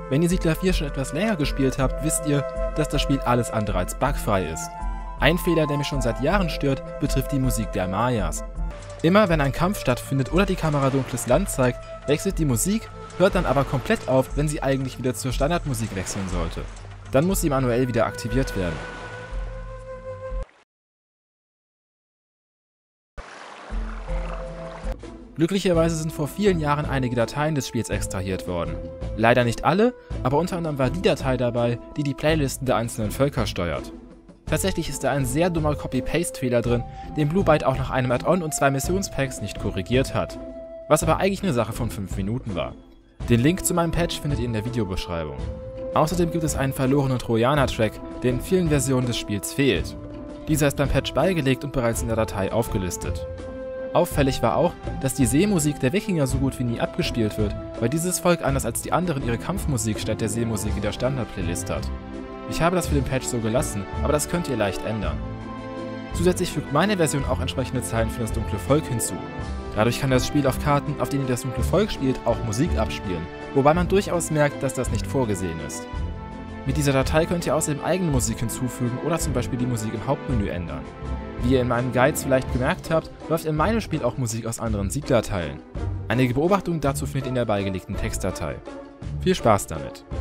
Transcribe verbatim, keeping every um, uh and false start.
Wenn ihr Siedler vier schon etwas länger gespielt habt, wisst ihr, dass das Spiel alles andere als bugfrei ist. Ein Fehler, der mich schon seit Jahren stört, betrifft die Musik der Mayas. Immer wenn ein Kampf stattfindet oder die Kamera dunkles Land zeigt, wechselt die Musik, hört dann aber komplett auf, wenn sie eigentlich wieder zur Standardmusik wechseln sollte. Dann muss sie manuell wieder aktiviert werden. Glücklicherweise sind vor vielen Jahren einige Dateien des Spiels extrahiert worden. Leider nicht alle, aber unter anderem war die Datei dabei, die die Playlisten der einzelnen Völker steuert. Tatsächlich ist da ein sehr dummer Copy-Paste-Fehler drin, den Blue Byte auch nach einem Add-on und zwei Missionspacks nicht korrigiert hat. Was aber eigentlich eine Sache von fünf Minuten war. Den Link zu meinem Patch findet ihr in der Videobeschreibung. Außerdem gibt es einen verlorenen Trojaner-Track, der in vielen Versionen des Spiels fehlt. Dieser ist beim Patch beigelegt und bereits in der Datei aufgelistet. Auffällig war auch, dass die Seemusik der Wikinger so gut wie nie abgespielt wird, weil dieses Volk anders als die anderen ihre Kampfmusik statt der Seemusik in der Standard-Playlist hat. Ich habe das für den Patch so gelassen, aber das könnt ihr leicht ändern. Zusätzlich fügt meine Version auch entsprechende Zeilen für das dunkle Volk hinzu. Dadurch kann das Spiel auf Karten, auf denen ihr das dunkle Volk spielt, auch Musik abspielen, wobei man durchaus merkt, dass das nicht vorgesehen ist. Mit dieser Datei könnt ihr außerdem eigene Musik hinzufügen oder zum Beispiel die Musik im Hauptmenü ändern. Wie ihr in meinen Guides vielleicht gemerkt habt, läuft in meinem Spiel auch Musik aus anderen Siedlerteilen. Einige Beobachtungen dazu findet ihr in der beigelegten Textdatei. Viel Spaß damit!